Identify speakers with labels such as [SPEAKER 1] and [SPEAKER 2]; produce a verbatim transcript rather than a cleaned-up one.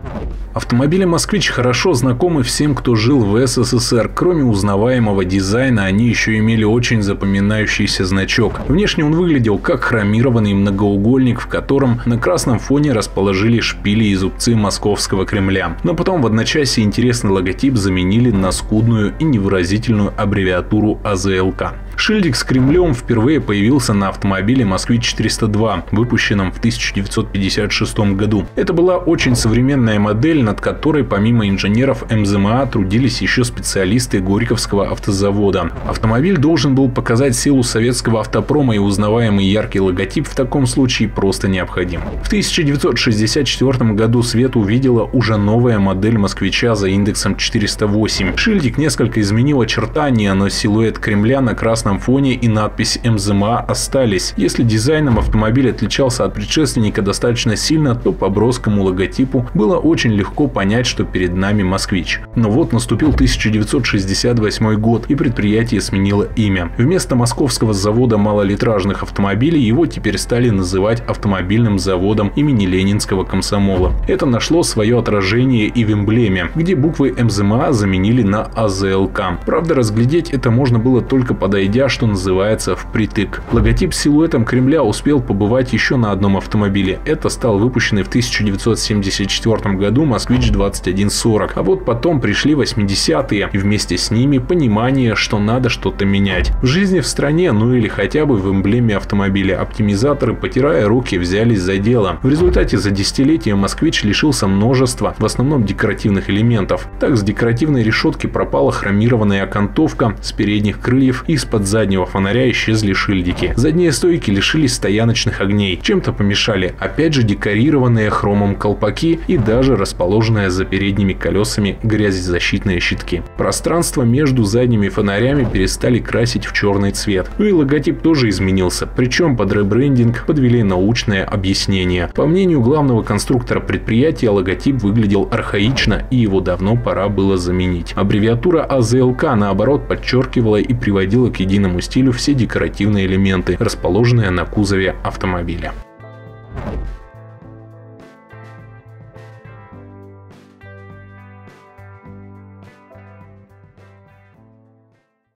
[SPEAKER 1] Автомобили «Москвич» хорошо знакомы всем, кто жил в СССР. Кроме узнаваемого дизайна, они еще имели очень запоминающийся значок. Внешне он выглядел как хромированный многоугольник, в котором на красном фоне расположили шпили и зубцы московского Кремля. Но потом в одночасье интересный логотип заменили на скудную и невыразительную аббревиатуру А З Л К. Шильдик с Кремлем впервые появился на автомобиле «Москвич четыреста два», выпущенном в тысяча девятьсот пятьдесят шестом году. Это была очень современная модель, над которой помимо инженеров М З М А трудились еще специалисты Горьковского автозавода. Автомобиль должен был показать силу советского автопрома, и узнаваемый яркий логотип в таком случае просто необходим. В тысяча девятьсот шестьдесят четвёртом году свет увидела уже новая модель «Москвича» за индексом четыреста восемь. Шильдик несколько изменил очертания, но силуэт Кремля на красном фоне и надпись М З М А остались. Если дизайном автомобиль отличался от предшественника достаточно сильно, то по броскому логотипу было очень легко понять, что перед нами «Москвич». Но вот наступил тысяча девятьсот шестьдесят восьмой год, и предприятие сменило имя. Вместо Московского завода малолитражных автомобилей его теперь стали называть автомобильным заводом имени Ленинского комсомола. Это нашло свое отражение и в эмблеме, где буквы М З М А заменили на А З Л К. Правда, разглядеть это можно было только подойдя, что называется, впритык. Логотип с силуэтом Кремля успел побывать еще на одном автомобиле. Это стал выпущенный в тысяча девятьсот семьдесят четвёртом году «Москвич двадцать один сорок». А вот потом пришли восьмидесятые, и вместе с ними понимание, что надо что-то менять. В жизни в стране, ну или хотя бы в эмблеме автомобиля, оптимизаторы, потирая руки, взялись за дело. В результате за десятилетия «Москвич» лишился множества, в основном декоративных элементов. Так, с декоративной решетки пропала хромированная окантовка, с передних крыльев и из-под заднего фонаря исчезли шильдики. Задние стойки лишились стояночных огней. Чем-то помешали, опять же, декорированные хромом колпаки и даже расположенные за передними колесами грязезащитные щитки. Пространство между задними фонарями перестали красить в черный цвет. Ну и логотип тоже изменился, причем под ребрендинг подвели научное объяснение. По мнению главного конструктора предприятия, логотип выглядел архаично, и его давно пора было заменить. Аббревиатура А З Л К, наоборот, подчеркивала и приводила к единому стилю все декоративные элементы, расположенные на кузове автомобиля.